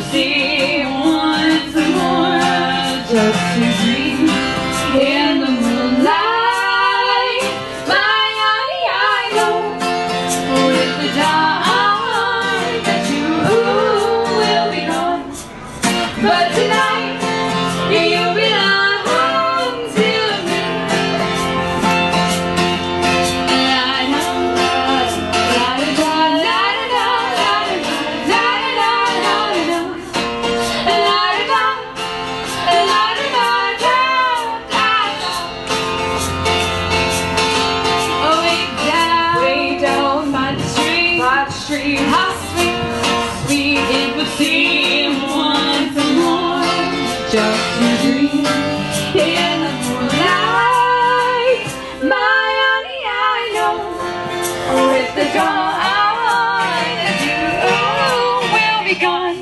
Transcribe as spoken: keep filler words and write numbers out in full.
see once more, just to dream in the moonlight. My honey, I know with the dawn that you will be gone, but tonight you belong to me. I know, la da da la da da la da da la da da la da da la da da. Oh, way down, way down by the street, by the street, how sweet, sweet it would seem once more, just to dream in the moonlight. My honey, I know with the dawn that you will be gone.